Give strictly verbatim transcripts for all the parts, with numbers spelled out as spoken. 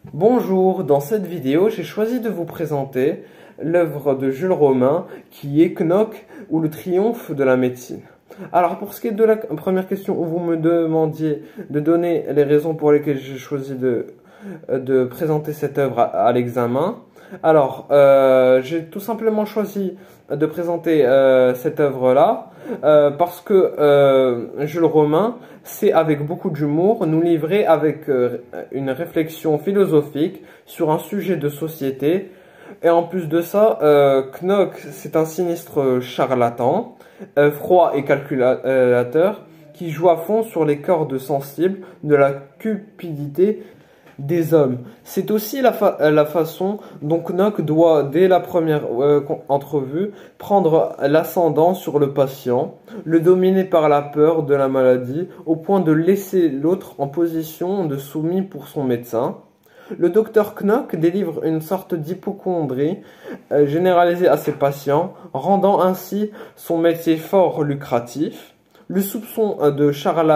Bonjour, dans cette vidéo, j'ai choisi de vous présenter l'œuvre de Jules Romain qui est Knock ou le triomphe de la médecine. Alors pour ce qui est de la première question où vous me demandiez de donner les raisons pour lesquelles j'ai choisi de, de présenter cette œuvre à, à l'examen, alors euh, j'ai tout simplement choisi de présenter euh, cette œuvre-là euh, parce que euh, Jules Romain sait avec beaucoup d'humour nous livrer avec euh, une réflexion philosophique sur un sujet de société. Et en plus de ça, euh, Knock, c'est un sinistre charlatan, euh, froid et calculateur, qui joue à fond sur les cordes sensibles de la cupidité des hommes. C'est aussi la, fa la façon dont Knock doit, dès la première euh, entrevue, prendre l'ascendant sur le patient, le dominer par la peur de la maladie, au point de laisser l'autre en position de soumis pour son médecin. Le docteur Knock délivre une sorte d'hypocondrie euh, généralisée à ses patients, rendant ainsi son métier fort lucratif. Le soupçon euh, de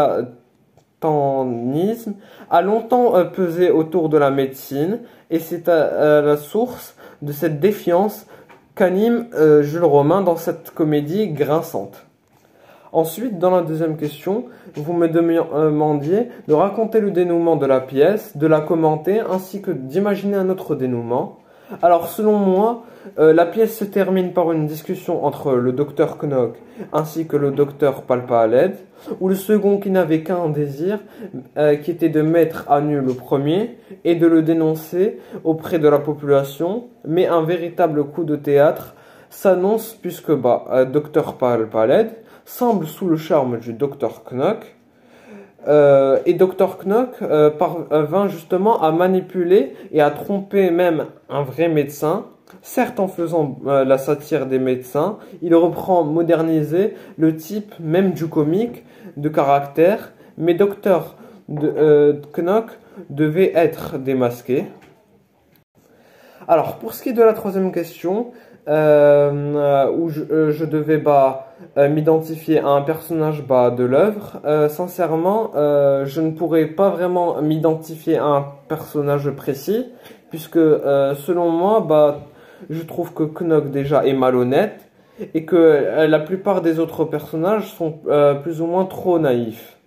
charlatanisme a longtemps euh, pesé autour de la médecine et c'est à, à la source de cette défiance qu'anime euh, Jules Romain dans cette comédie grinçante. Ensuite, dans la deuxième question, vous me demandiez de raconter le dénouement de la pièce, de la commenter, ainsi que d'imaginer un autre dénouement. Alors, selon moi, euh, la pièce se termine par une discussion entre le docteur Knock ainsi que le docteur Palpalet, où le second qui n'avait qu'un désir, euh, qui était de mettre à nu le premier et de le dénoncer auprès de la population, mais un véritable coup de théâtre s'annonce puisque bah, euh, docteur Palpalet semble sous le charme du docteur Knock, euh, et docteur Knock euh, parvint justement à manipuler et à tromper même un vrai médecin. Certes, en faisant euh, la satire des médecins, il reprend modernisé le type même du comique de caractère, mais docteur euh, Knock devait être démasqué. Alors, pour ce qui est de la troisième question, euh, où je, euh, je devais bah, euh, m'identifier à un personnage bah, de l'œuvre, euh, sincèrement, euh, je ne pourrais pas vraiment m'identifier à un personnage précis, puisque euh, selon moi, bah, je trouve que Knock déjà est malhonnête, et que euh, la plupart des autres personnages sont euh, plus ou moins trop naïfs.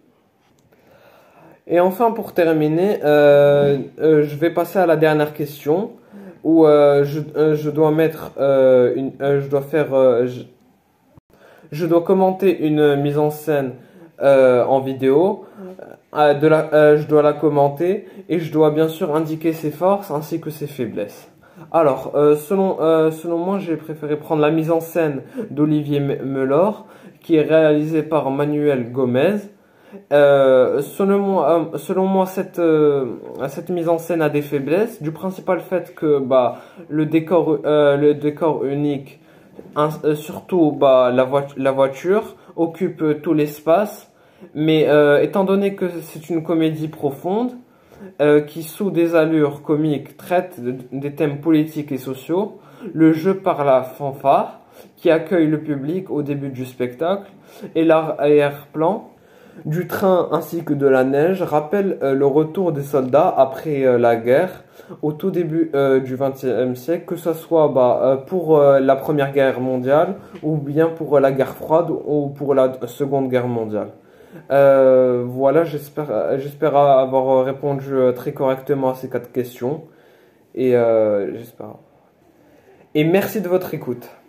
Et enfin, pour terminer, euh, euh, je vais passer à la dernière question, où euh, je, euh, je dois mettre euh, une, euh, je dois faire, euh, je, je dois commenter une mise en scène euh, en vidéo, euh, de la, euh, je dois la commenter et je dois bien sûr indiquer ses forces ainsi que ses faiblesses. Alors, euh, selon, euh, selon moi, j'ai préféré prendre la mise en scène d'Olivier Melor, qui est réalisée par Manuel Gomez. Euh, selon moi, selon moi cette, euh, cette mise en scène a des faiblesses, du principal fait que bah, le, décor, euh, le décor unique, hein, surtout bah, la, vo la voiture, occupe tout l'espace, mais euh, étant donné que c'est une comédie profonde, euh, qui sous des allures comiques traite de, des thèmes politiques et sociaux, le jeu par la fanfare, qui accueille le public au début du spectacle, et l'arrière-plan du train ainsi que de la neige rappelle euh, le retour des soldats après euh, la guerre au tout début euh, du vingtième siècle, que ce soit bah, euh, pour euh, la Première Guerre mondiale ou bien pour euh, la guerre froide ou pour la Seconde Guerre mondiale. Euh, voilà, j'espère j'espère avoir répondu très correctement à ces quatre questions et euh, j'espère. Et merci de votre écoute.